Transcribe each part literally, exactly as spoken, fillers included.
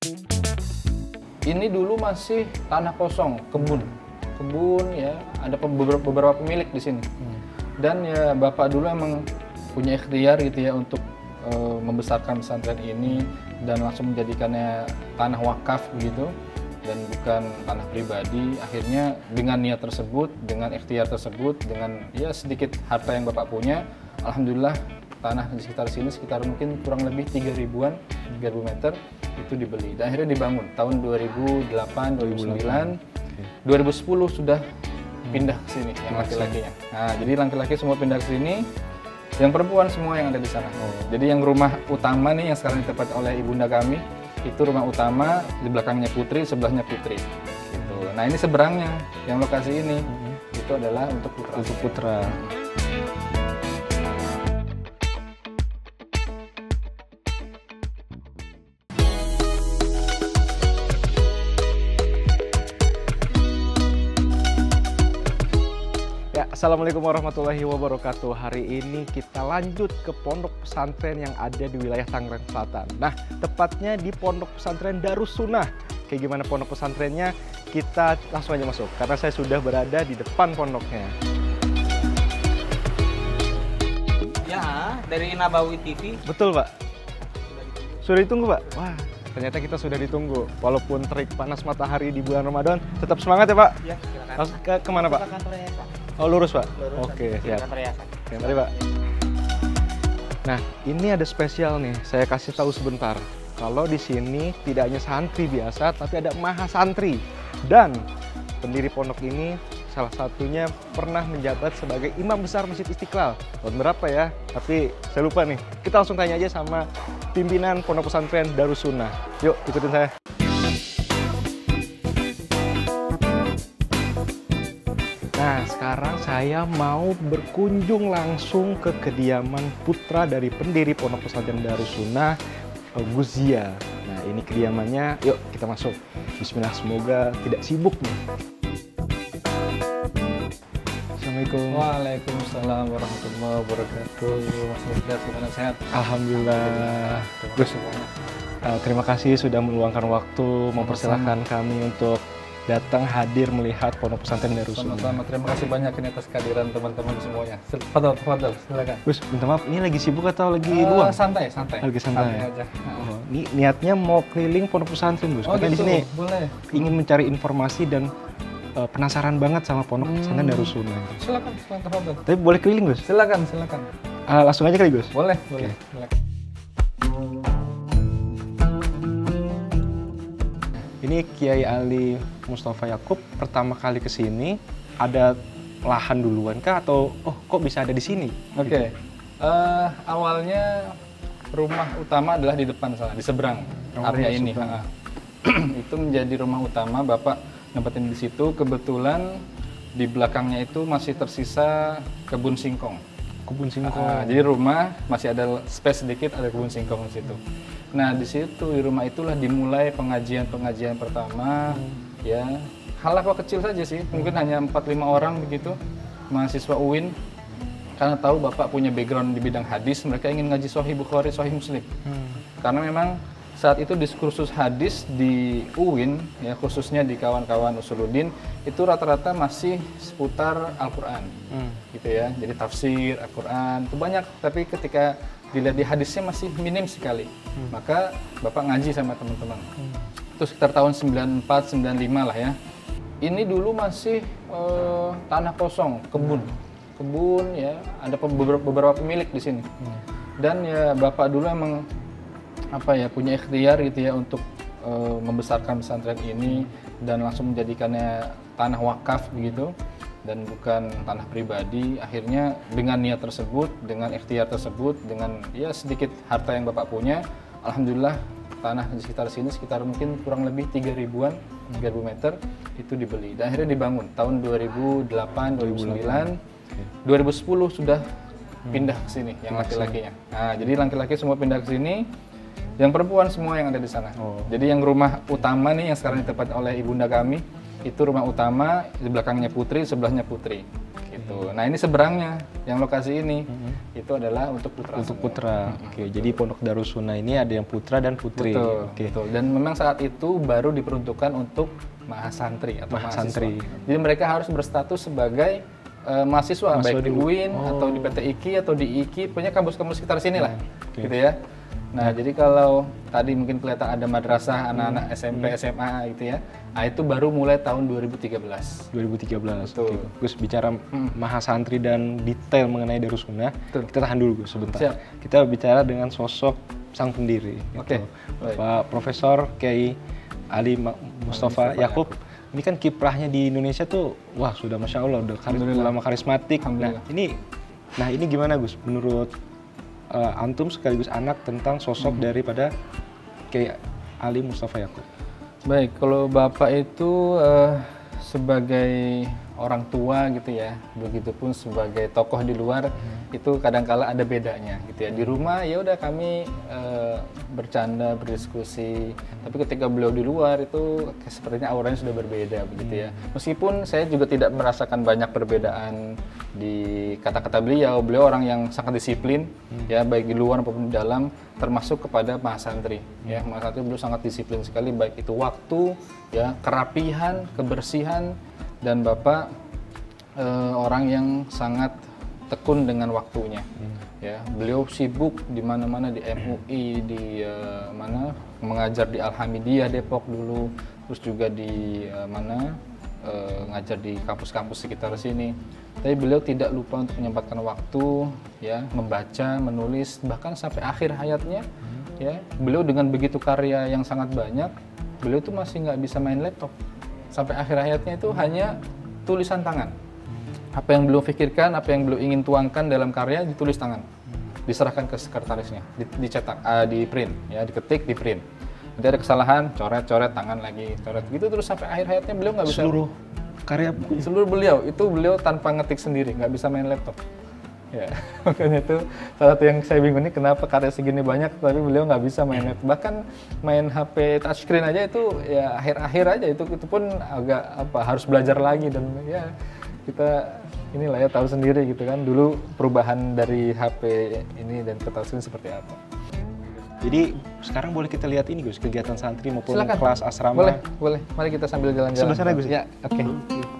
Ini dulu masih tanah kosong, kebun, kebun ya, ada beberapa, beberapa pemilik di sini. Hmm. Dan ya bapak dulu emang punya ikhtiar gitu ya untuk uh, membesarkan pesantren ini dan langsung menjadikannya tanah wakaf gitu dan bukan tanah pribadi. Akhirnya dengan niat tersebut, dengan ikhtiar tersebut, dengan ya sedikit harta yang bapak punya, alhamdulillah tanah di sekitar sini sekitar mungkin kurang lebih tiga ribuan, tiga ribu meter itu dibeli dan akhirnya dibangun tahun dua ribu delapan, dua ribu sembilan, okay. dua ribu sepuluh sudah pindah ke sini yang laki-lakinya. Nah, jadi laki-laki semua pindah ke sini, yang perempuan semua yang ada di sana. Oh. Jadi yang rumah utama nih yang sekarang ditempati oleh ibunda kami itu rumah utama, di belakangnya putri, sebelahnya putri. Gitu. Nah ini seberangnya yang lokasi ini mm-hmm. itu adalah untuk putra. Untuk putra. Assalamualaikum warahmatullahi wabarakatuh. Hari ini kita lanjut ke pondok pesantren yang ada di wilayah Tangerang Selatan. Nah, tepatnya di pondok pesantren Darus Sunnah. Kayak gimana pondok pesantrennya? Kita langsung aja masuk, karena saya sudah berada di depan pondoknya. Ya, dari Nabawi T V. Betul, Pak. Sudah ditunggu, Pak? Wah, ternyata kita sudah ditunggu. Walaupun terik panas matahari di bulan Ramadan, tetap semangat ya, Pak? Ya, silakan. Langsung ke kemana, Pak? Kantornya, Pak. Oh, lurus, Pak? Lurus, oke, siap. Oke, mari, Pak. Nah, ini ada spesial nih. Saya kasih tahu sebentar. Kalau di sini tidak hanya santri biasa, tapi ada maha santri. Dan pendiri pondok ini salah satunya pernah menjabat sebagai imam besar Masjid Istiqlal. Tahun berapa ya? Tapi saya lupa nih. Kita langsung tanya aja sama pimpinan pondok pesantren Darus Sunnah. Yuk, ikutin saya. Nah, sekarang saya mau berkunjung langsung ke kediaman putra dari pendiri pondok pesantren Darus Sunnah, Gus Zia. Nah, ini kediamannya. Yuk, kita masuk. Bismillah, semoga tidak sibuk nih. Assalamualaikum. Waalaikumsalam warahmatullahi wabarakatuh. Mas Nidrat, gimana sehat? Alhamdulillah. Gus, uh, terima kasih sudah meluangkan waktu, mempersilahkan kami untuk datang hadir melihat pondok pesantren Darus Sunnah. Sama-sama, terima kasih banyak ini atas kehadiran teman-teman semuanya. Fadal, fadal, silakan. Gus, minta maaf, ini lagi sibuk atau lagi uh, luang? Santai, santai. Lagi santai. santai aja. Oh, ini niatnya mau keliling pondok pesantren, Gus. Oh, Karena gitu, di sini boleh. Ingin mencari informasi dan uh, penasaran banget sama pondok hmm. pesantren Darus Sunnah. Silakan, silakan, fadal. Tapi boleh keliling, Gus? Silakan, silakan. Uh, langsung aja kali, Gus? Boleh, boleh. Okay. Silakan. Ini Kiai Ali Mustafa Yakub pertama kali ke sini, ada lahan duluan kah atau oh kok bisa ada di sini? Oke. Okay. Uh, awalnya rumah utama adalah di depan sana, di seberang oh, area ini. Itu menjadi rumah utama, Bapak nempatin di situ. Kebetulan di belakangnya itu masih tersisa kebun singkong. Kebun singkong. Uh, jadi rumah masih ada space sedikit, ada kebun singkong di situ. Nah, di situ di rumah itulah dimulai pengajian-pengajian pertama, hmm. ya hal-hal kecil saja sih, mungkin hanya empat lima orang begitu, mahasiswa U I N, karena tahu Bapak punya background di bidang hadis, mereka ingin ngaji Sahih Bukhari, Sahih Muslim, hmm. karena memang saat itu diskursus hadis di U I N, ya khususnya di kawan-kawan Usuluddin, itu rata-rata masih seputar Al-Quran, hmm. gitu ya, jadi tafsir Al-Quran itu banyak, tapi ketika dilihat di hadisnya masih minim sekali, hmm. maka Bapak ngaji sama teman-teman. Hmm. Itu sekitar tahun sembilan puluh empat, sembilan puluh lima lah ya. Ini dulu masih uh, tanah kosong, kebun, kebun ya, ada beberapa, beberapa pemilik di sini. Hmm. Dan ya Bapak dulu emang apa ya punya ikhtiar gitu ya untuk uh, membesarkan pesantren ini dan langsung menjadikannya tanah wakaf begitu. Dan bukan tanah pribadi. Akhirnya dengan niat tersebut, dengan ikhtiar tersebut, dengan ya sedikit harta yang Bapak punya, alhamdulillah tanah di sekitar sini sekitar mungkin kurang lebih tiga ribuan, tiga ribu meter itu dibeli. Dan akhirnya dibangun tahun dua ribu delapan, dua ribu sembilan, dua ribu sepuluh sudah pindah ke sini yang laki-lakinya. Nah, jadi laki-laki semua pindah ke sini, yang perempuan semua yang ada di sana. Oh. Jadi yang rumah utama nih yang sekarang ditempati oleh ibunda kami, itu rumah utama, di belakangnya putri, sebelahnya putri. gitu. Nah ini seberangnya, yang lokasi ini hmm. itu adalah untuk putra. Untuk putra. Hmm. Oke, jadi Pondok Darus Sunnah ini ada yang putra dan putri. Betul, Oke. betul. Dan memang saat itu baru diperuntukkan untuk mahasantri atau mahasantri. mahasiswa. Jadi mereka harus berstatus sebagai uh, mahasiswa, mahasiswa baik di U I N oh. atau di P T I K I atau di I K I, punya kampus-kampus sekitar sini lah, okay. gitu ya. Nah, hmm. jadi kalau tadi mungkin kelihatan ada madrasah anak-anak hmm. S M P, S M A gitu ya. Nah, itu baru mulai tahun dua ribu tiga belas. dua ribu tiga belas. Oke. Gus, bicara hmm. mahasantri dan detail mengenai Darus Sunnah, Betul. kita tahan dulu Gus sebentar. Siap. Kita bicara dengan sosok sang pendiri. Oke. Gitu. Pak Profesor Kiai Ali Mustafa Yakub. Ini kan kiprahnya di Indonesia tuh, wah sudah masya Allah, udah ulama karismatik. Nah, ini, nah ini gimana Gus? Menurut Uh, antum sekaligus anak tentang sosok hmm. daripada Kiai Ali Mustafa Yakub. Baik, kalau Bapak itu uh, sebagai orang tua gitu ya, begitupun sebagai tokoh di luar hmm. itu kadang-kala ada bedanya gitu ya. Di rumah ya udah kami uh, bercanda, berdiskusi, tapi ketika beliau di luar itu sepertinya auranya sudah berbeda begitu ya. Meskipun saya juga tidak merasakan banyak perbedaan di kata-kata beliau, beliau orang yang sangat disiplin hmm. ya, baik di luar maupun di dalam, termasuk kepada mahasantri ya. Mahasantri beliau sangat disiplin sekali, baik itu waktu ya, kerapihan, kebersihan, dan Bapak eh, orang yang sangat tekun dengan waktunya hmm. ya. Beliau sibuk di mana-mana, di M U I, di uh, mana mengajar di Al-Hamidiyah Depok dulu, terus juga di uh, mana uh, ngajar di kampus-kampus sekitar sini. Tapi beliau tidak lupa untuk menyempatkan waktu ya, membaca, menulis, bahkan sampai akhir hayatnya hmm. ya. Beliau dengan begitu karya yang sangat banyak, beliau tuh masih nggak bisa main laptop. Sampai akhir hayatnya itu hanya tulisan tangan. Apa yang beliau pikirkan, apa yang beliau ingin tuangkan dalam karya ditulis tangan, diserahkan ke sekretarisnya, dicetak, uh, di print, ya, diketik, di print. Nanti ada kesalahan, coret-coret tangan lagi, coret gitu terus sampai akhir hayatnya beliau nggak bisa. Seluruh karya, seluruh beliau itu beliau tanpa ngetik sendiri, nggak bisa main laptop. Ya, makanya itu salah satu yang saya bingung nih, kenapa karya segini banyak tapi beliau nggak bisa main laptop. Bahkan main H P touchscreen aja itu ya akhir-akhir aja, itu itu pun agak apa, harus belajar lagi. Dan ya kita inilah ya tahu sendiri gitu kan dulu perubahan dari H P ini dan ke touchscreen seperti apa. Jadi sekarang boleh kita lihat ini Gus, kegiatan santri maupun Silakan. Kelas asrama. Boleh, boleh. Mari kita sambil jalan-jalan. Sebelah sana Gus. Ya, oke. Okay.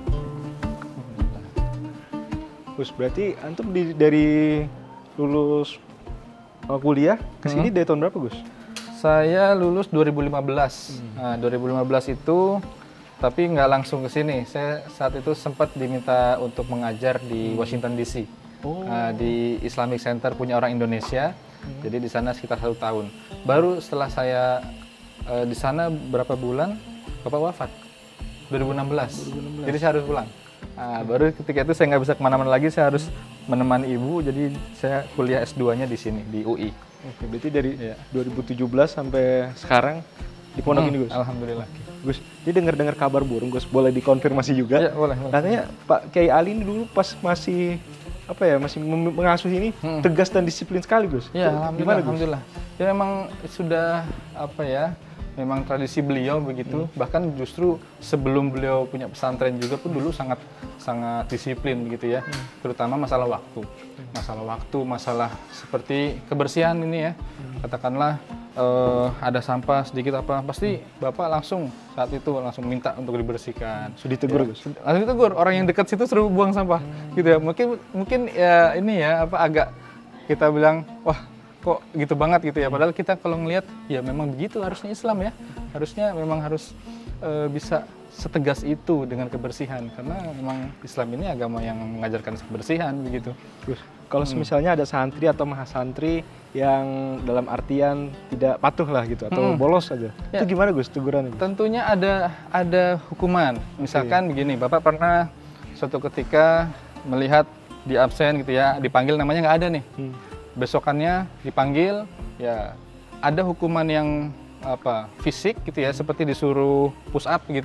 Gus, berarti antum di, dari lulus uh, kuliah ke sini hmm. dari tahun berapa Gus? Saya lulus dua ribu lima belas. Hmm. Nah, dua ribu lima belas itu tapi nggak langsung ke sini. Saya saat itu sempat diminta untuk mengajar di Washington D C. Oh. Uh, di Islamic Center punya orang Indonesia. Hmm. Jadi di sana sekitar satu tahun. Baru setelah saya uh, di sana berapa bulan, Bapak wafat. dua ribu enam belas. dua ribu enam belas. Jadi saya harus pulang. Nah, baru ketika itu saya nggak bisa kemana-mana lagi, saya harus menemani ibu, jadi saya kuliah S dua-nya di sini, di U I. Oke, berarti dari ya. dua ribu tujuh belas sampai sekarang di pondok hmm, ini Gus? Alhamdulillah. Gus, dia dengar-dengar kabar burung Gus, boleh dikonfirmasi juga? Ya, boleh, boleh. Katanya Pak Kiai Ali ini dulu pas masih apa ya, masih mengasuh ini hmm. tegas dan disiplin sekali Gus. Ya, alhamdulillah, gimana, Gus? Alhamdulillah. Ya memang sudah apa ya, memang tradisi beliau begitu. Hmm. Bahkan justru sebelum beliau punya pesantren juga pun dulu sangat sangat disiplin begitu ya. Hmm. Terutama masalah waktu. Masalah waktu, masalah seperti kebersihan ini ya. Hmm. Katakanlah uh, ada sampah sedikit apa, pasti Bapak langsung saat itu langsung minta untuk dibersihkan. Sudah ditegur, ya, Gus? Langsung ditegur. Orang yang dekat situ suruh buang sampah. Hmm. Gitu ya. Mungkin mungkin ya ini ya apa agak kita bilang, wah kok gitu banget gitu ya, padahal kita kalau ngelihat ya memang begitu harusnya Islam ya, harusnya memang harus e, bisa setegas itu dengan kebersihan, karena memang Islam ini agama yang mengajarkan kebersihan begitu. Gus, kalau hmm. misalnya ada santri atau mahasantri yang dalam artian tidak patuh lah gitu atau hmm. bolos aja, ya. Itu gimana Gus teguran? Tentunya ada ada hukuman. Misalkan okay. begini, Bapak pernah suatu ketika melihat di absen gitu ya, dipanggil namanya nggak ada nih. Hmm. Besokannya dipanggil, ya ada hukuman yang apa fisik gitu ya, seperti disuruh push up gitu,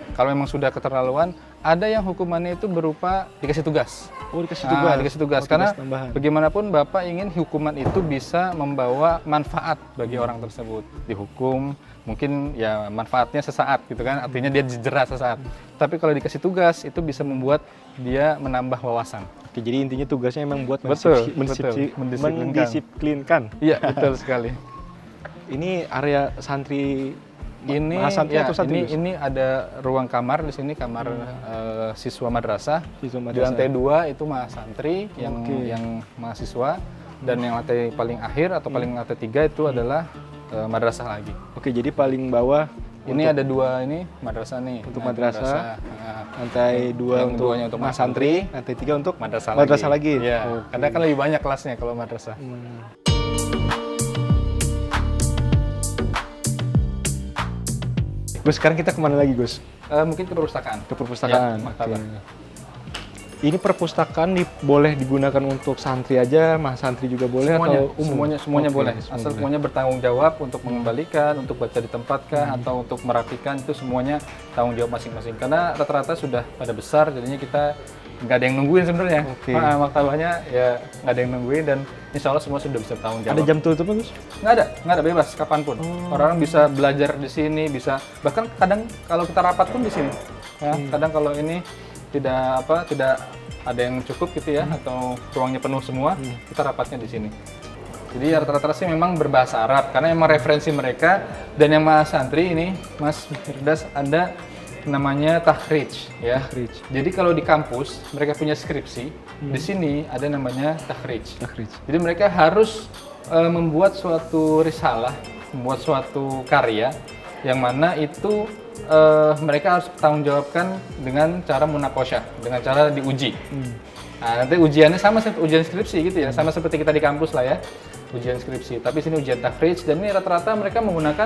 Kalau memang sudah keterlaluan, ada yang hukumannya itu berupa dikasih tugas. Oh, dikasih Nah, tugas. dikasih tugas. Oh, Karena tambahan. bagaimanapun Bapak ingin hukuman itu bisa membawa manfaat bagi orang tersebut. Dihukum, mungkin ya manfaatnya sesaat gitu kan, artinya dia dijerat sesaat. Tapi kalau dikasih tugas, itu bisa membuat dia menambah wawasan. Oke, jadi intinya tugasnya memang buat Betul, mendisiplin- betul. Mendisiplinkan. mendisiplinkan. Iya, betul sekali. Ini area santri Ini mahasantri ya, atau santri, ini, Gus? ini ada ruang kamar di sini, kamar eh, siswa madrasah. Siswa Di madrasah. lantai dua itu mahasantri yang Oke. yang mahasiswa, dan yang lantai paling akhir atau paling lantai tiga itu adalah eh, madrasah lagi. Oke, jadi paling bawah Ini ada dua ini madrasah nih. Untuk Nah, madrasah. Nah, lantai dua yang untuk duanya untuk mahasantri, lantai tiga untuk madrasah, madrasah lagi. lagi. Iya. Oke. Karena kan lebih banyak kelasnya kalau madrasah. Hmm. Gus, sekarang kita kemana lagi, Gus? Eh, mungkin ke perpustakaan. Ke perpustakaan. Ya, maktabah. Oke. Ini perpustakaan di, boleh digunakan untuk santri aja, mahasantri juga boleh Semuanya, atau umum? semuanya, semuanya Oke, boleh. semua Asal boleh. semuanya bertanggung jawab untuk mengembalikan, untuk baca di tempat kah, atau untuk merapikan, itu semuanya tanggung jawab masing-masing. Karena rata-rata sudah pada besar, jadinya kita nggak ada yang nungguin sebenarnya. Oke. Nah, maktabahnya ya nggak ada yang nungguin, dan insya Allah semua sudah bisa bertanggung jawab. Ada jam tutupnya, Gus? Nggak ada, nggak ada, bebas kapanpun. Orang bisa belajar di sini, bisa bahkan kadang kalau kita rapat pun di sini. Ya, kadang kalau ini tidak apa, tidak ada yang cukup gitu ya, atau ruangnya penuh semua, kita rapatnya di sini. Jadi ya rata-rata sih memang berbahasa Arab, karena emang referensi mereka. Dan yang mahasantri ini, Mas Firdas, ada namanya takhrij ya. Takhrij. Jadi kalau di kampus mereka punya skripsi, di sini ada namanya takhrij. Takhrij. Jadi mereka harus eh, membuat suatu risalah, membuat suatu karya yang mana itu eh, mereka harus tanggung jawabkan dengan cara munakosyah, dengan cara diuji. Nah, nanti ujiannya sama seperti ujian skripsi gitu ya, sama seperti kita di kampus lah ya, ujian skripsi. Tapi sini ujian takhrij, dan ini rata-rata mereka menggunakan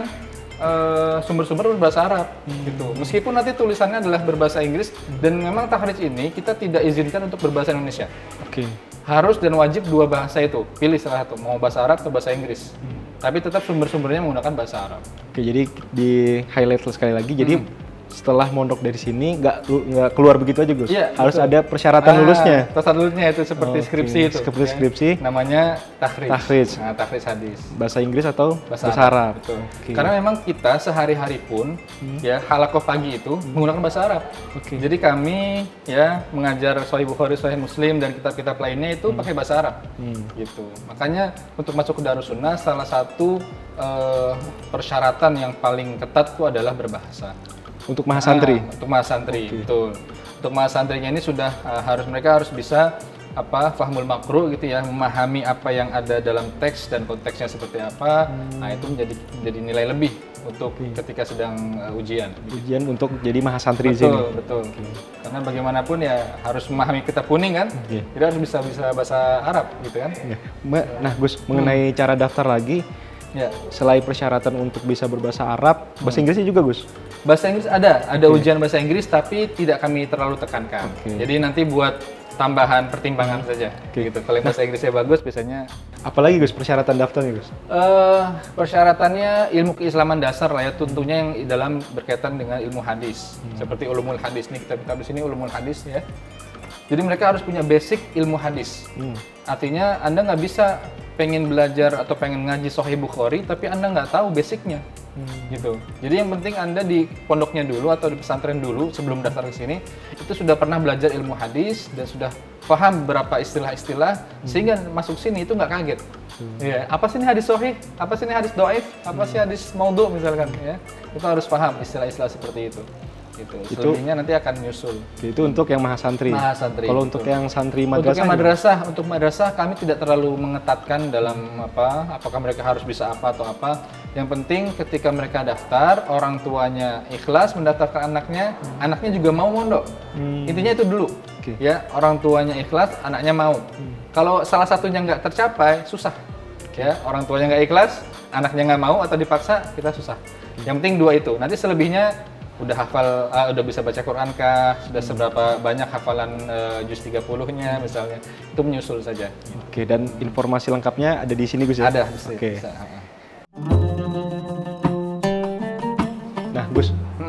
eh, sumber-sumber berbahasa Arab gitu. Meskipun nanti tulisannya adalah berbahasa Inggris, dan memang takhrij ini kita tidak izinkan untuk berbahasa Indonesia. Oke. Harus dan wajib dua bahasa itu, pilih salah satu, mau bahasa Arab atau bahasa Inggris. Tapi tetap sumber-sumbernya menggunakan bahasa Arab. Oke, jadi di highlight sekali lagi. Jadi setelah mondok dari sini nggak nggak keluar begitu aja, Gus. Iya, Harus betul. ada persyaratan Ah, lulusnya. Persyaratan lulusnya itu seperti Oke, skripsi itu. seperti ya. skripsi. Namanya takhrij. Takhrij. Nah, takhrij hadis. Bahasa Inggris atau Bahasa, bahasa Arab. Betul. Oke. Karena memang kita sehari-hari pun ya halakoh pagi itu menggunakan bahasa Arab. Oke. Jadi kami ya mengajar Sahih Bukhari, Sahih Muslim, dan kitab-kitab lainnya itu pakai bahasa Arab. Hmm. Gitu. Makanya untuk masuk ke Darussunnah salah satu eh, persyaratan yang paling ketat itu adalah berbahasa. Untuk mahasantri. Nah, untuk mahasantri, Oke. betul. Untuk mahasantrinya ini sudah uh, harus mereka harus bisa apa fahmul makru gitu ya, memahami apa yang ada dalam teks dan konteksnya seperti apa. Nah, itu menjadi menjadi nilai lebih untuk ketika sedang uh, ujian. Ujian untuk jadi mahasantri di sini. Betul, betul. Karena bagaimanapun ya harus memahami kitab kuning kan. Oke. Jadi harus bisa bisa bahasa Arab gitu kan. Ya. Mbak, nah Gus, mengenai cara daftar lagi, Ya. selain persyaratan untuk bisa berbahasa Arab, bahasa Inggrisnya juga, Gus? Bahasa Inggris ada, ada ujian bahasa Inggris, tapi tidak kami terlalu tekankan. Oke. Jadi nanti buat tambahan pertimbangan saja. Gitu. Kalau yang bahasa Inggrisnya bagus, biasanya Apalagi, Gus, persyaratan daftarnya, Gus? eh persyaratannya ilmu keislaman dasar lah ya, tentunya yang dalam berkaitan dengan ilmu hadis. Seperti ulumul hadis nih, kita di sini ulumul hadis ya. Jadi mereka harus punya basic ilmu hadis. Hmm. Artinya Anda nggak bisa pengen belajar atau pengen ngaji Sahih Bukhari, tapi Anda nggak tahu basicnya. Gitu. Jadi yang penting Anda di pondoknya dulu atau di pesantren dulu sebelum daftar ke sini itu sudah pernah belajar ilmu hadis dan sudah paham beberapa istilah-istilah sehingga masuk sini itu nggak kaget. Iya, apa sih ini hadis sahih? Apa sih ini hadis dhaif? Apa sih hadis maudhu misalkan ya? Itu harus paham istilah-istilah seperti itu. Gitu. Itu- Selebihnya nanti akan nyusul. Itu untuk yang mahasantri. Mahasantri, Kalau betul. untuk yang santri Untuk madrasah, yang madrasah, untuk madrasah kami tidak terlalu mengetatkan dalam apa, apakah mereka harus bisa apa atau apa. Yang penting ketika mereka daftar, orang tuanya ikhlas mendaftarkan anaknya, anaknya juga mau mondok. Hmm. Intinya itu dulu. Oke. Ya, orang tuanya ikhlas, anaknya mau. Kalau salah satunya nggak tercapai, susah. Ya, orang tuanya nggak ikhlas, anaknya nggak mau atau dipaksa, kita susah. Yang penting dua itu. Nanti selebihnya udah hafal, ah, udah bisa baca Quran kah, sudah seberapa banyak hafalan eh, juz tiga puluh-nya misalnya, itu menyusul saja. Oke, dan informasi lengkapnya ada di sini, Gus ya? Ada, bisa. Oke. bisa. Nah, Gus, Hmm.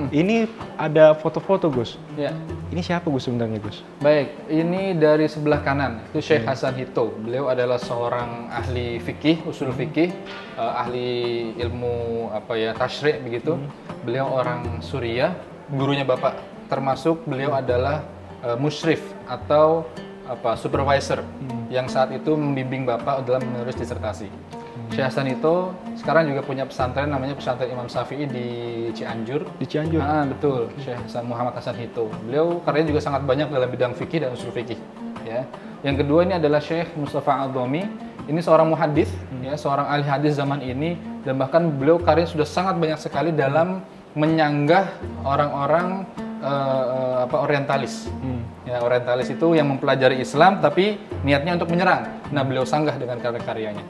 Ini ada foto-foto Gus. Ya. Ini siapa Gus sebenarnya Gus? Baik, ini dari sebelah kanan itu Syekh Hasan Hitto. Beliau adalah seorang ahli fikih, usul fikih, uh, ahli ilmu apa ya tasyri' begitu. Hmm. Beliau orang Suriah, gurunya Bapak. Termasuk beliau adalah uh, musyrif atau apa supervisor hmm. yang saat itu membimbing Bapak dalam menulis disertasi. Hmm. Syekh Hasan Hitto sekarang juga punya pesantren namanya pesantren Imam Syafi'i di Cianjur. Di Cianjur. Ah, betul. Syekh Hasan Muhammad Hasan Hitto. Beliau karyanya juga sangat banyak dalam bidang fikih dan usul fikih. Ya. Yang kedua ini adalah Syekh Mustafa Al-Dhami. Ini seorang muhaddits, hmm. ya, seorang ahli hadis zaman ini, dan bahkan beliau karyanya sudah sangat banyak sekali dalam menyanggah orang-orang uh, uh, apa orientalis. Hmm. Ya, orientalis itu yang mempelajari Islam tapi niatnya untuk menyerang. Nah, beliau sanggah dengan karya-karyanya.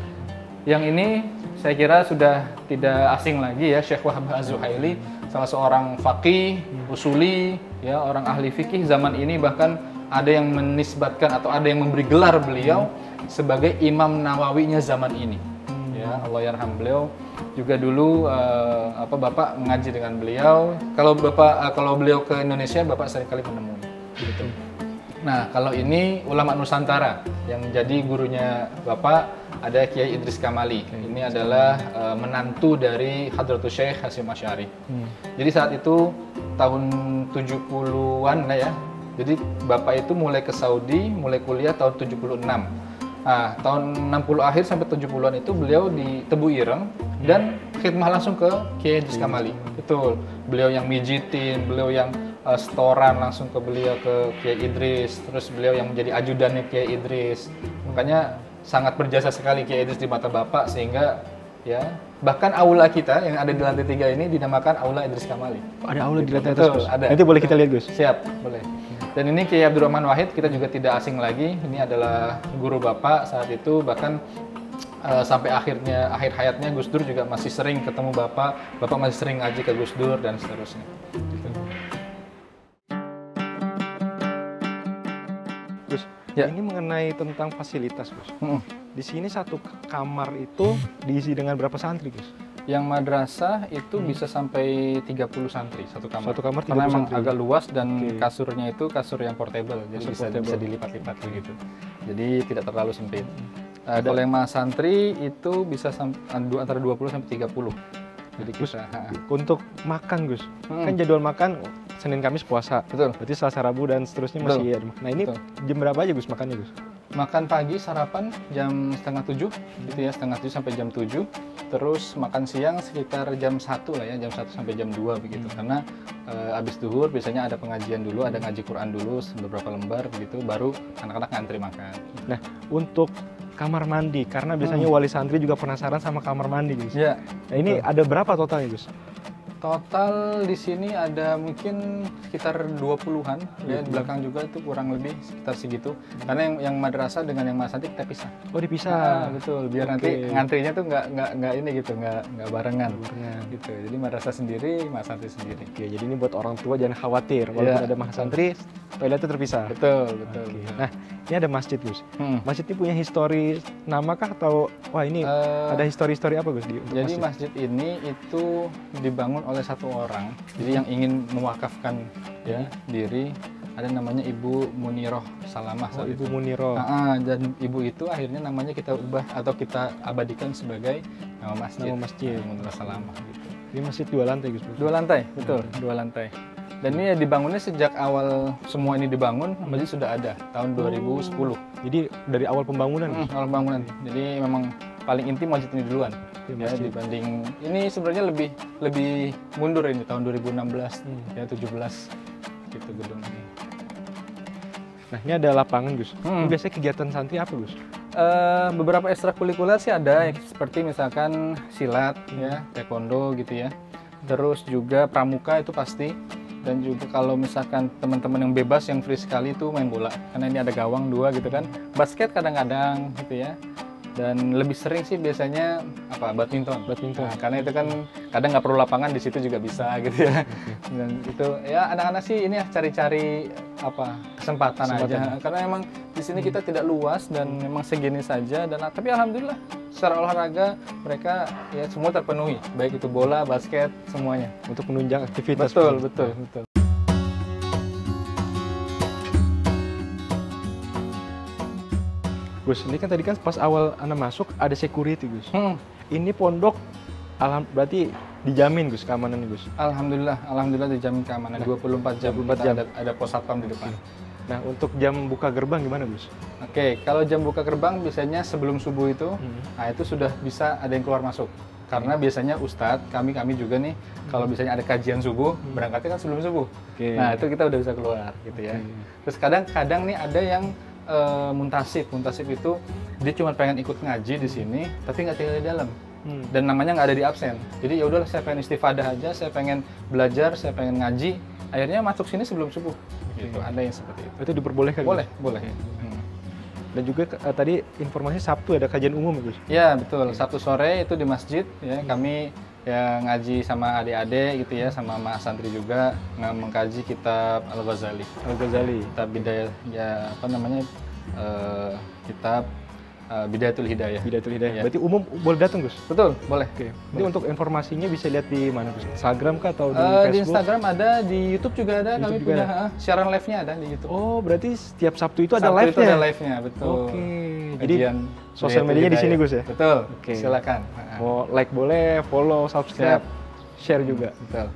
Yang ini saya kira sudah tidak asing lagi ya, Syekh Wahab Az-Zuhaili, salah seorang faqih, usuli, ya, orang ahli fikih zaman ini, bahkan ada yang menisbatkan atau ada yang memberi gelar beliau sebagai Imam Nawawinya zaman ini. Ya, Allah yarham, beliau juga dulu uh, apa Bapak mengaji dengan beliau. Kalau Bapak uh, kalau beliau ke Indonesia, Bapak seringkali menemui. Gitu. Nah, kalau ini ulama Nusantara yang jadi gurunya Bapak ada Kiai Idris Kamali. Ini adalah uh, menantu dari Hadratus Syekh Hasyim Asy'ari. Hmm. Jadi saat itu tahun tujuh puluhan lah ya. Jadi Bapak itu mulai ke Saudi, mulai kuliah tahun tujuh puluh enam. Nah, tahun enam puluh akhir sampai tujuh puluhan itu beliau di Tebu Ireng dan khidmah langsung ke Kiai Idris Kamali. Betul. Beliau yang mijitin, beliau yang uh, setoran langsung ke beliau ke Kiai Idris, terus beliau yang menjadi ajudannya Kiai Idris. Makanya sangat berjasa sekali Kiai Idris di mata Bapak, sehingga ya bahkan aula kita yang ada di lantai tiga ini dinamakan Aula Idris Kamali. Oh, ada aula di lantai atas, Gus? Ada. Nanti boleh kita lihat, Gus? Siap, boleh. Dan ini Kiai Abdurrahman Wahid, kita juga tidak asing lagi. Ini adalah guru Bapak saat itu, bahkan uh, sampai akhirnya akhir hayatnya Gus Dur juga masih sering ketemu Bapak. Bapak masih sering ngaji ke Gus Dur dan seterusnya. Gitu. Gus, ya. Ini mengenai tentang fasilitas, Gus. Hmm. Di sini satu kamar itu diisi dengan berapa santri, Gus? Yang madrasah itu hmm. bisa sampai tiga puluh santri satu kamar. Satu kamar karena memang santri. Agak luas dan okay. kasurnya itu kasur yang portable, jadi bisa, bisa dilipat-lipat begitu. Jadi tidak terlalu sempit. Uh, kalau yang mas santri itu bisa antara dua puluh sampai tiga puluh. Jadi Gus, kita, untuk makan, Gus, hmm. kan jadwal makan Senin Kamis puasa. Betul. Berarti Selasa Rabu dan seterusnya Betul. masih ada. Nah, ini Betul. jam berapa aja, Gus, makannya, Gus? Makan pagi sarapan jam setengah tujuh, gitu ya, setengah tujuh sampai jam tujuh. Terus makan siang sekitar jam satu lah ya, jam satu sampai jam dua begitu. Hmm. Karena e, abis duhur biasanya ada pengajian dulu, ada ngaji Quran dulu beberapa lembar begitu, baru anak-anak ngantri makan. Nah, untuk kamar mandi, karena biasanya hmm. wali santri juga penasaran sama kamar mandi, Gus. Ya. Nah, ini betul. Ada berapa totalnya, Gus? Total di sini ada mungkin sekitar dua puluhan, ya, di belakang juga itu kurang lebih sekitar segitu. Karena yang yang madrasah dengan yang masantri kita pisah. Oh, dipisah. Nah, betul, biar okay. nanti ngantrinya tuh nggak nggak nggak ini gitu, nggak nggak barengan. barengan. Gitu. Jadi madrasah sendiri, masantri sendiri. Oke, jadi ini buat orang tua jangan khawatir, walaupun ya. ada masantri, toiletnya terpisah. Betul, betul. Okay. Nah, ini ada masjid, Gus. Hmm. Masjid ini punya histori namakah atau wah ini uh, ada histori-histori apa, Gus? Di, jadi masjid? masjid ini itu dibangun oleh satu orang, jadi yang ingin mewakafkan ya diri, ada namanya Ibu Muniroh Salamah. Oh, Ibu Muniroh. Nah, dan ibu itu akhirnya namanya kita ubah atau kita abadikan sebagai nama masjid. Nama masjid Muniroh Salamah. Gitu. Ini masjid dua lantai, Gus? Dua lantai, betul, hmm. dua lantai. Dan ini ya dibangunnya sejak awal semua ini dibangun, masjid sudah ada tahun dua ribu sepuluh. Jadi dari awal pembangunan? Hmm, awal pembangunan. Jadi memang paling inti masjid ini duluan. Ya, dibanding ini sebenarnya lebih lebih mundur ini tahun dua ribu enam belas hmm. ya tujuh belas gitu gedung ini. Nah, ini ada lapangan, Gus. Hmm. Ini biasanya kegiatan santri apa, Gus? Uh, beberapa ekstrakurikuler sih ada, ya, seperti misalkan silat, ya, taekwondo gitu ya. Terus juga pramuka itu pasti. Dan juga kalau misalkan teman-teman yang bebas, yang free sekali itu main bola. Karena ini ada gawang dua gitu kan. Basket kadang-kadang gitu ya. Dan lebih sering sih biasanya apa badminton. Badminton. Nah, karena itu kan kadang nggak perlu lapangan, di situ juga bisa gitu ya. Dan itu ya anak-anak sih ini ya cari-cari apa kesempatan, Kesempatan. aja. Karena emang di sini kita tidak luas dan memang segini saja. Dan tapi alhamdulillah secara olahraga mereka ya semua terpenuhi, baik itu bola, basket, semuanya. Untuk menunjang aktivitas. Betul, betul, betul. Gus, ini kan tadi kan pas awal Anda masuk ada security, Gus. Hmm. Ini pondok alham berarti dijamin, Gus, keamanannya, Gus. Alhamdulillah, alhamdulillah dijamin keamanan dua puluh empat jam. dua puluh empat Kita jam. Ada, ada pos satpam di depan. Nah, untuk jam buka gerbang gimana, Gus? Oke, kalau jam buka gerbang biasanya sebelum subuh itu, Hmm. nah itu sudah bisa ada yang keluar masuk. Karena biasanya Ustadz, kami kami juga nih, kalau misalnya ada kajian subuh, berangkatnya kan sebelum subuh. Oke. Nah itu kita udah bisa keluar, gitu ya. Oke. Terus kadang-kadang nih ada yang eh, muntasib, muntasib itu dia cuma pengen ikut ngaji di sini, tapi nggak tinggal di dalam. Hmm. Dan namanya nggak ada di absen. Jadi ya udahlah, saya pengen istifadah aja, saya pengen belajar, saya pengen ngaji. Akhirnya masuk sini sebelum subuh. Gitu. Ada yang seperti itu. Itu diperbolehkan, Gus? Boleh, boleh. Hmm. Dan juga eh, tadi informasi Sabtu ada kajian umum, Gus. Ya betul, Sabtu sore itu di masjid ya, kami ya ngaji sama adik-adik gitu ya, sama Mas Santri juga nge- mengkaji kitab Al-Ghazali. Al-Ghazali. Kitab Bidayah ya apa namanya? eh, kitab eh, Bidayatul Hidayah. Bidayatul Hidayah. Ya. Berarti umum boleh datang, Gus? Betul, boleh. Oke. Ini untuk informasinya bisa lihat di mana, Gus? Instagram kah atau di Eh, Facebook? di Instagram ada, di YouTube juga ada, YouTube kami juga punya ada. eh, siaran live-nya ada di YouTube. Oh, berarti setiap Sabtu itu ada Sabtu live-nya? itu ada live-nya, betul. Oke. Jadi Kajian sosial Bidayatul medianya di sini, Hidayah. Gus, ya? Betul. Oke. Silakan. Mau like boleh, follow, subscribe, share juga. Betul.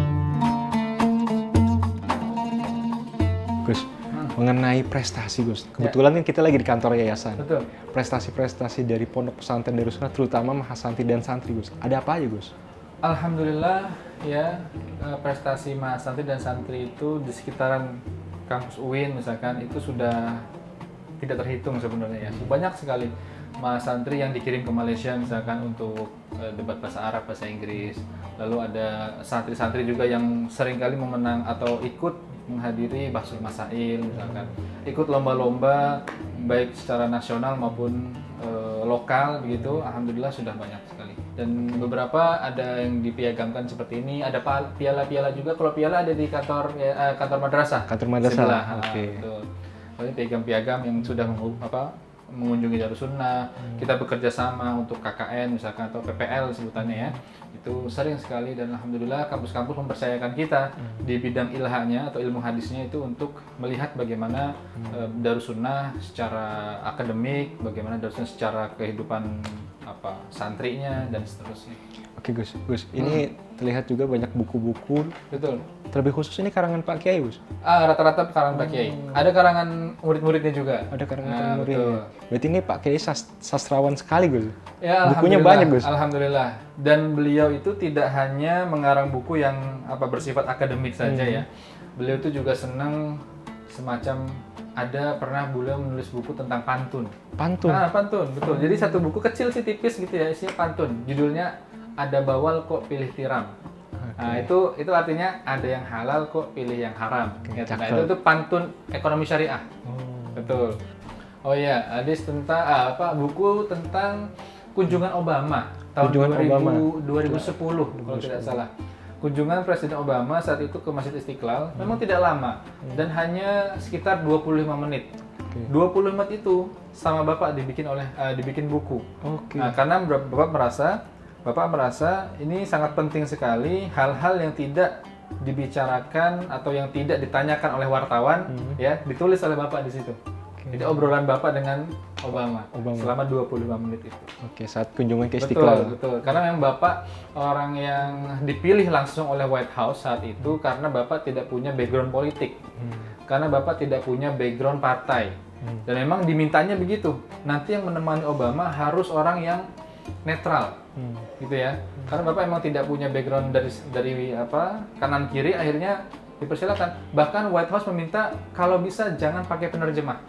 Gus, mengenai prestasi, Gus. Kebetulan kan kita lagi di kantor yayasan. Betul. Prestasi-prestasi dari Pondok Pesantren Darussunnah, terutama mahasantri dan santri, Gus. Ada apa aja, Gus? Alhamdulillah ya, eh, prestasi mahasantri dan santri itu di sekitaran kampus U I N misalkan itu sudah tidak terhitung sebenarnya ya. Banyak sekali mahasantri yang dikirim ke Malaysia misalkan untuk eh, debat bahasa Arab, bahasa Inggris. Lalu ada santri-santri juga yang seringkali memenang atau ikut menghadiri Bahsul Masail misalkan. Ikut lomba-lomba baik secara nasional maupun eh, lokal begitu. Alhamdulillah sudah banyak sekali. Dan beberapa ada yang dipiagamkan seperti ini, ada pa- piala-piala juga. Kalau piala ada di kantor ya, eh, kantor madrasah. Kantor madrasah, Sebelah. Ah, oke. betul. Jadi piagam-piagam yang sudah mengu- apa, mengunjungi Darussunnah, Hmm. kita bekerja sama untuk K K N misalkan atau P P L sebutannya ya. Itu sering sekali dan alhamdulillah kampus-kampus mempercayakan kita Hmm. di bidang ilhahnya atau ilmu hadisnya itu untuk melihat bagaimana Hmm. eh, Darussunnah secara akademik, bagaimana Darussunnah secara kehidupan apa santrinya dan seterusnya. Oke, Gus. Gus, ini terlihat juga banyak buku-buku. Betul. Terlebih khusus ini karangan Pak Kiai, Gus. Ah, rata-rata karangan Pak Kiai. Ada karangan murid-muridnya juga. Ada karangan Nah, murid. betul. Berarti ini Pak Kiai sas- sastrawan sekali, Gus. Ya, Bukunya alhamdulillah, banyak, Gus. Alhamdulillah. Dan beliau itu tidak hanya mengarang buku yang apa bersifat akademik saja Hmm. ya. Beliau itu juga senang semacam ada pernah beliau menulis buku tentang pantun. Pantun. Nah, pantun, betul. Jadi satu buku kecil sih tipis gitu ya, isinya pantun. Judulnya Ada Bawal Kok Pilih Tiram. Nah, itu itu artinya ada yang halal kok pilih yang haram. Oke, Ya, nah, cakep. itu tuh pantun ekonomi syariah. Oh. Betul. Oh iya, hadis tentang ah, apa buku tentang kunjungan Obama tahun Kunjungan dua ribu, Obama. dua ribu sepuluh kalau tidak salah. Kunjungan Presiden Obama saat itu ke Masjid Istiqlal memang tidak lama dan hanya sekitar dua puluh lima menit. Oke. dua puluh menit itu sama Bapak dibikin oleh eh, dibikin buku. Oke. Nah, karena Bapak merasa Bapak merasa ini sangat penting sekali hal-hal yang tidak dibicarakan atau yang tidak ditanyakan oleh wartawan Hmm. ya ditulis oleh Bapak di situ. Jadi obrolan Bapak dengan Obama, Obama. selama dua puluh lima menit itu. Oke, saat kunjungan ke Betul, Istiqlal. betul. Karena memang Bapak orang yang dipilih langsung oleh White House saat itu karena Bapak tidak punya background politik. Hmm. Karena Bapak tidak punya background partai. Hmm. Dan memang dimintanya begitu. Nanti yang menemani Obama harus orang yang netral. Hmm. Gitu ya. Karena Bapak emang tidak punya background dari dari apa? kanan kiri, akhirnya dipersilakan. Bahkan White House meminta kalau bisa jangan pakai penerjemah.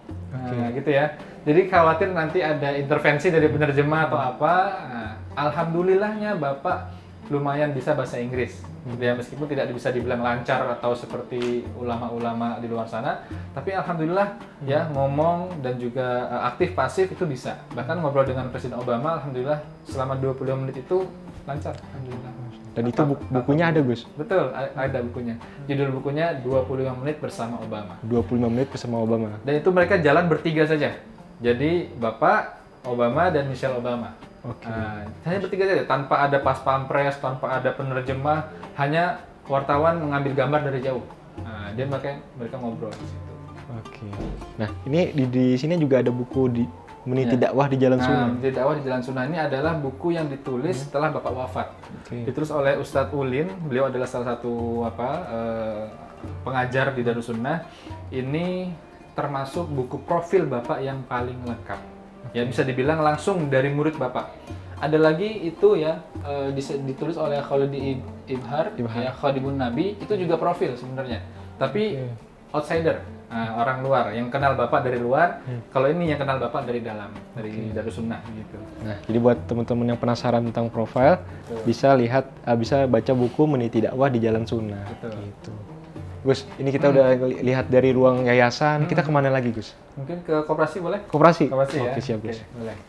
Nah, gitu ya. Jadi khawatir nanti ada intervensi dari penerjemah atau apa. Nah, alhamdulillahnya Bapak lumayan bisa bahasa Inggris. Ya, meskipun tidak bisa dibilang lancar atau seperti ulama-ulama di luar sana, tapi alhamdulillah ya ngomong dan juga uh, aktif pasif itu bisa. Bahkan ngobrol dengan Presiden Obama, alhamdulillah selama dua puluh lima menit itu lancar, alhamdulillah. Dan itu bu bukunya ada, Gus? Betul, ada bukunya. Judul bukunya dua puluh lima menit bersama Obama. dua puluh lima menit bersama Obama. Dan itu mereka jalan bertiga saja. Jadi Bapak, Obama, dan Michelle Obama. Oke. Nah, hanya bertiga saja, tanpa ada pas pampres, tanpa ada penerjemah, hanya wartawan mengambil gambar dari jauh. Nah, dia mereka mereka ngobrol di situ. Oke. Nah, ini di, di sini juga ada buku di Meniti Ya. Dakwah di Jalan Nah, Sunnah. Meniti Dakwah di Jalan Sunnah ini adalah buku yang ditulis setelah Bapak wafat. Oke. Ditulis oleh Ustadz Ulin, beliau adalah salah satu apa eh, pengajar di Darussunnah. Ini termasuk buku profil Bapak yang paling lengkap. Ya, bisa dibilang langsung dari murid Bapak. Ada lagi itu ya eh, dis- ditulis oleh Khalidi Ibhar, Ibhar. ya Khadibun Nabi, itu juga profil sebenarnya. Tapi Oke. outsider, nah, orang luar yang kenal Bapak dari luar. Hmm. Kalau ini yang kenal Bapak dari dalam, dari Darussunnah gitu. Nah, jadi buat teman-teman yang penasaran tentang profil, Betul. bisa lihat, ah, bisa baca buku Meniti Dakwah di Jalan Sunnah. Betul. Gitu. Gus, ini kita udah li- lihat dari ruang yayasan. Kita kemana lagi, Gus? Mungkin ke koperasi boleh? Koperasi. Koperasi ya. Oke, siap, Gus. Oke, boleh.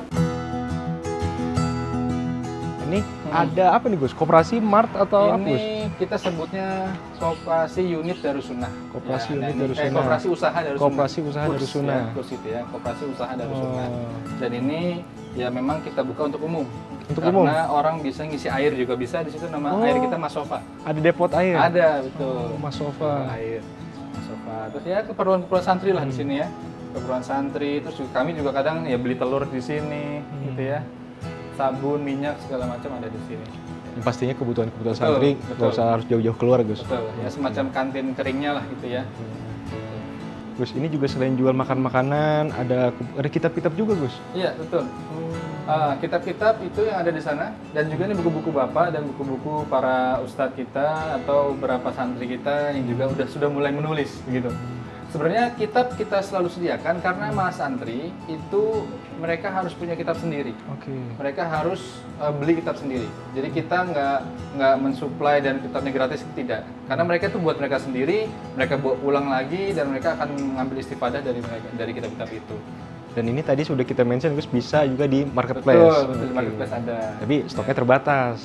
Ini ada apa nih, Gus? Koperasi Mart atau apa, Gus? Ini kita sebutnya koperasi unit Darussunnah. Koperasi unit ini- Darussunnah. Eh, koperasi usaha Darussunnah. Koperasi usaha Kurs, Darussunnah. Ya, kurs itu ya, koperasi usaha Darussunnah. Oh. Dan ini ya memang kita buka untuk umum. Untuk Karena umum? orang bisa ngisi air juga bisa, di situ nama Oh. air kita Masofa. Ada depot air. Ada, betul. Oh, Masofa. Air. Masofa. Terus ya keperluan-keperluan santri lah di sini ya. Keperluan santri, terus juga, kami juga kadang ya beli telur di sini gitu ya. Sabun, minyak segala macam ada di sini. Yang pastinya kebutuhan-kebutuhan Betul, santri betul. nggak usah harus jauh-jauh keluar, Gus. Betul. Ya semacam kantin keringnya lah gitu ya. Gus, ini juga selain jual makan makanan, ada ada kitab-kitab juga, Gus. Iya, betul. Ah, kitab-kitab itu yang ada di sana, dan juga ini buku-buku Bapak dan buku-buku para ustadz kita atau beberapa santri kita yang juga udah sudah mulai menulis begitu. Sebenarnya kitab kita selalu sediakan karena mas santri itu mereka harus punya kitab sendiri. Oke. Mereka harus uh, beli kitab sendiri. Jadi kita nggak nggak mensuplai dan kitabnya gratis, tidak. Karena mereka itu buat mereka sendiri, mereka bawa pulang lagi dan mereka akan mengambil istifadah dari mereka dari kitab-kitab itu. Dan ini tadi sudah kita mention, Gus, bisa juga di marketplace. Betul, betul di Oke. marketplace ada. Tapi stoknya terbatas.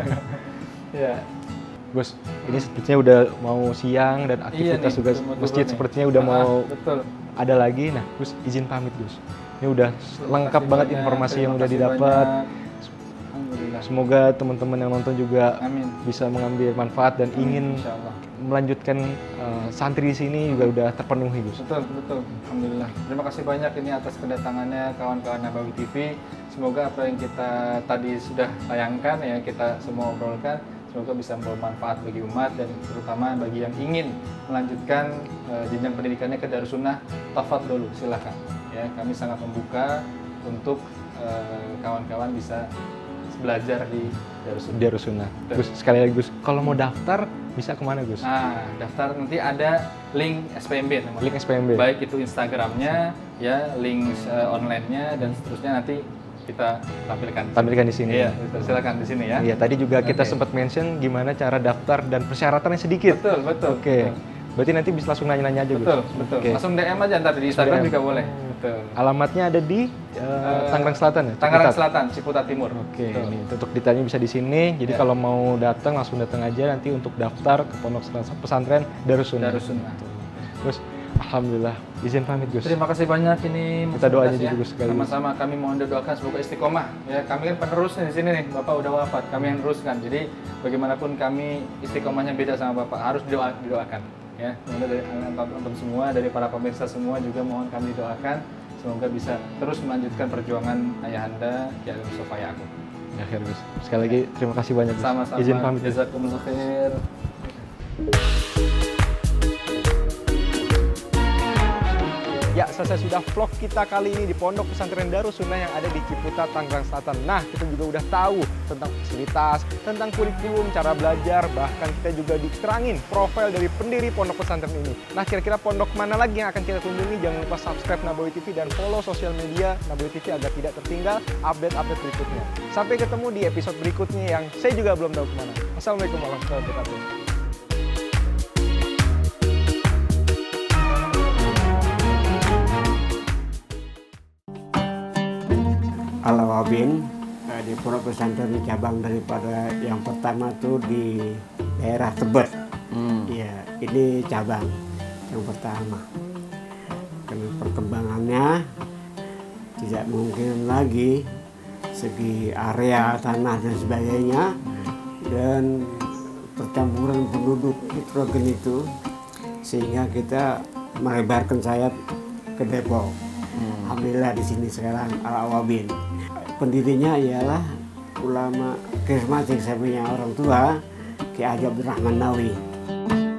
Ya. Gus, ini sepertinya udah mau siang dan aktivitas nih, juga udah mau masjid turun nih. sepertinya udah Ah, mau betul. ada lagi. Nah, Gus, izin pamit, Gus. Ini udah Terima lengkap kasih banget banyak, informasi yang terima udah kasih didapat. banyak. Alhamdulillah. Semoga teman-teman yang nonton juga Amin. bisa mengambil manfaat dan ingin Insya Allah. melanjutkan uh, santri di sini juga udah terpenuhi, Gus. Betul, betul. Alhamdulillah. Terima kasih banyak ini atas kedatangannya kawan-kawan Nabawi T V. Semoga apa yang kita tadi sudah tayangkan ya, kita semua obrolkan, semoga bisa membawa manfaat bagi umat dan terutama bagi yang ingin melanjutkan uh, jenjang pendidikannya ke Darussunnah. Tafadholu, silakan. Ya, kami sangat membuka untuk uh, kawan-kawan bisa belajar di Darussunnah. Di Darussunnah. Betul. Gus, sekali lagi, Gus, kalau mau daftar bisa kemana, Gus? Nah, daftar nanti ada link S P M B namanya. Link S P M B. Baik itu Instagramnya, ya link uh, online-nya dan seterusnya nanti kita tampilkan. Tampilkan di sini. Iya, betul. Silakan di sini ya. Iya, tadi juga kita Oke. sempat mention gimana cara daftar dan persyaratannya sedikit. Betul, betul. Oke. betul. Berarti nanti bisa langsung nanya-nanya aja, Gus. Betul, betul. Oke. Langsung D M aja ntar di Instagram D M. juga boleh. Betul. Alamatnya ada di uh, Tangerang Selatan ya? Tangerang Ciputat? Selatan, Ciputat Timur. Oke, Betul. ini untuk ditanya bisa di sini. Jadi Ya. kalau mau datang langsung datang aja nanti untuk daftar ke Pondok Pesantren Darussunnah. Darussunnah. Gus, alhamdulillah izin pamit, Gus. Terima kasih banyak ini. Kita doanya Mas, ya. juga sekali. Sama-sama kami mohon doakan semoga istiqomah. Ya, kami kan penerus di sini nih. Bapak udah wafat, kami yang teruskan. Jadi bagaimanapun kami istiqomahnya beda sama Bapak, harus didoa, didoakan. Ya, semoga dari antum semua, dari para pemirsa semua juga mohon kami doakan semoga bisa terus melanjutkan perjuangan ayahanda Ki Ageng Mustofa Ya'qub. Ya, akhir, Gus. Sekali lagi terima kasih banyak, Gus. Sama-sama. Izin pamit, Gus. Jazakumullah khair. Ya, biasa saya sudah vlog kita kali ini di Pondok Pesantren Darussunnah yang ada di Ciputat, Tangerang Selatan. Nah, kita juga udah tahu tentang fasilitas, tentang kurikulum, cara belajar, bahkan kita juga diterangin profil dari pendiri Pondok Pesantren ini. Nah, kira-kira pondok mana lagi yang akan kita kunjungi? Jangan lupa subscribe Nabawi T V dan follow sosial media Nabawi T V agar tidak tertinggal update-update berikutnya. Sampai ketemu di episode berikutnya yang saya juga belum tahu kemana. Assalamualaikum warahmatullahi wabarakatuh. Al-Awabin di Pondok Pesantren cabang daripada yang pertama tuh di daerah Tebet. Hmm. Ya, ini cabang yang pertama. Karena perkembangannya tidak mungkin lagi segi area tanah dan sebagainya dan percampuran penduduk heterogen itu sehingga kita melebarkan sayap ke Depok. Hmm. Alhamdulillah di sini sekarang Al-Awabin. Pendirinya ialah ulama karismatik, saya punya orang tua Ki Haji Abdurrahman Nawawi.